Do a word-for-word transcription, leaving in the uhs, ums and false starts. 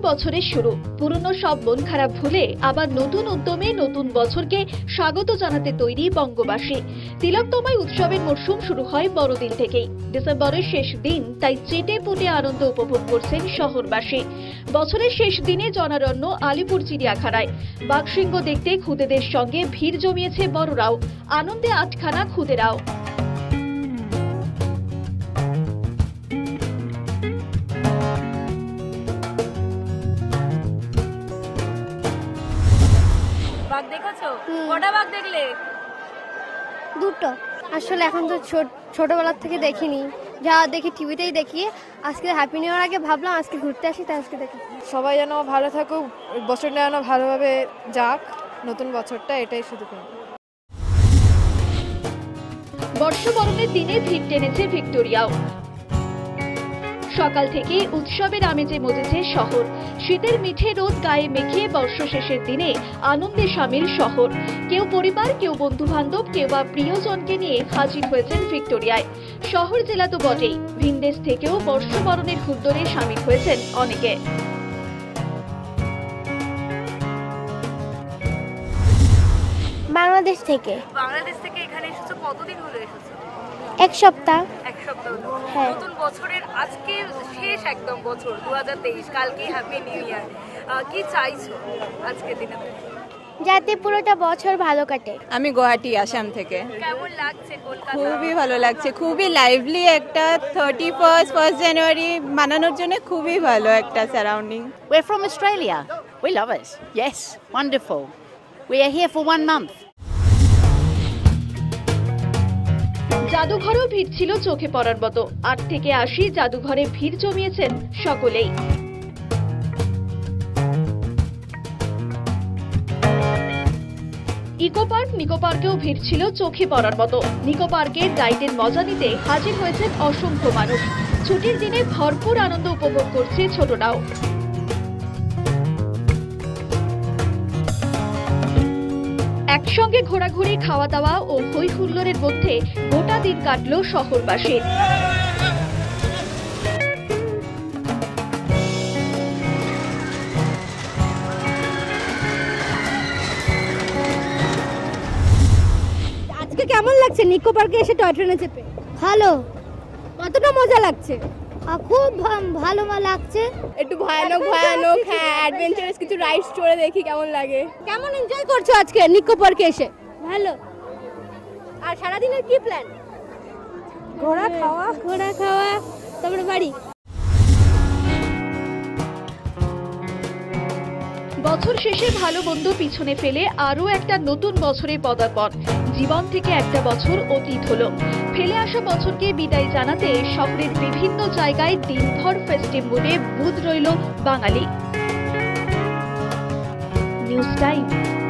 বছরের শুরু, পুরনো সব মন খারাপ ভুলে আবার নতুন উদ্যমে নতুন বছরকে স্বাগত জানাতে তৈরি বঙ্গবাসী। তিলকতমায় উৎসবের মরশুম শুরু হয় বড়দিন থেকেই। ডিসেম্বরের শেষ দিন, তাই চেটে পুটে আনন্দ উপভোগ করছেন শহরবাসী। বছরের শেষ দিনে জনারণ্য আলিপুর চিড়িয়াখানায় বাঘসিংহ দেখতে খুদেদের সঙ্গে ভিড় জমিয়েছে বড়রাও, আনন্দে আটখানা খুদেরাও। বাঘ দেখেছো? কটা বাঘ দেখলে? দুটো। আসলে এখন তো ছোটবেলার থেকে দেখিনি, যা দেখি টিভিতেই দেখি। আজকে হ্যাপি নিউ ইয়ার আগে ভাবলাম আজকে ঘুরতে আসি, তাই আজকে দেখি। সবাই যেন ভালো থাকুক, বছরটা যেন ভালোভাবে যাক, নতুন বছরটা, এটাই শুধু। বর্ষবরণের দিনে ভিড় টেনেছে ভিক্টোরিয়াও। সকাল থেকে উৎসবের আমেজে মজেছে শহর। শীতের মিঠে রোদ গায়ে মেখে বর্ষ শেষের দিনে আনন্দে সামিল শহর। কেউ পরিবার, কেউ বন্ধু বান্ধব, কেউ বা প্রিয়জনকে নিয়ে হাজির হয়েছেন ভিক্টোরিয়ায়। শহর জেলা তো বটেই, ভিনদেশ থেকেও বর্ষবরণের হুদ্দরে সামিল হয়েছেন অনেকে। বাংলাদেশ থেকে। বাংলাদেশ থেকে এখানে এসেছো? কতদিন হলো এসেছো? এক সপ্তাহ। এক সপ্তাহ হলো। হ্যাঁ। নতুন বছরের আজকে শেষ একদম বছর দু হাজার তেইশ, কালকে হ্যাপি নিউ ইয়ার। কি চাইছো আজকের দিনে? যাতে পুরোটা বছর ভালো কাটে। আমি গুয়াহাটি, আসাম থেকে। কেমন লাগছে কলকাতা? খুবই ভালো লাগছে, খুবই লাইভলি একটা থার্টি ফার্স্ট ফার্স্ট জানুয়ারি মানানোর জন্য খুবই ভালো একটা surrounding. We're from Australia. We love it. Yes, wonderful. We are here for one month. জাদুঘরেও ভিড় ছিল চোখে পড়ার মতো। আট থেকে আশি জাদুঘরে ভিড় জমিয়েছেন সকলেই। ইকো পার্ক, নিকো পার্কেও ভিড় ছিল চোখে পড়ার মতো। নিকো পার্কের গাইডের মজা নিতে হাজির হয়েছেন অসংখ্য মানুষ। ছুটির দিনে ভরপুর আনন্দ উপভোগ করছে ছোটরাও। একসঙ্গে ঘোরাঘুরি, খাওয়া দাওয়া ও হই হুল্লোড়ের মধ্যে গোটা দিন কাটল শহরবাসীর। আজকে কেমন লাগছে নিকো পার্কে এসে টয় ট্রেনে চেপে? ভালো। কতটা মজা লাগছে? খুব ভালো লাগছে। একটু ভয়ানক ভয়ানক হ্যাঁ অ্যাডভেঞ্চারাস কিছু রাইডস চড়ে দেখি কেমন লাগে। কেমন এনজয় করছো আজকে নিকো পার্কে এসে? ভালো। আর সারাদিনের কি প্ল্যান? ঘোরা খাওয়া। ঘোরা খাওয়া, তারপরে বাড়ি। বছর শেষে ভালো মন্দ পিছনে ফেলে আরো একটা নতুন বছরে পদার্পণ। জীবন থেকে একটা বছর অতীত হলো। ফেলে আসা বছরকে বিদায় জানাতে শহরের বিভিন্ন জায়গায় দিনভর ফেস্টিভ মুডে বুঁদ রইল বাঙালি। News time.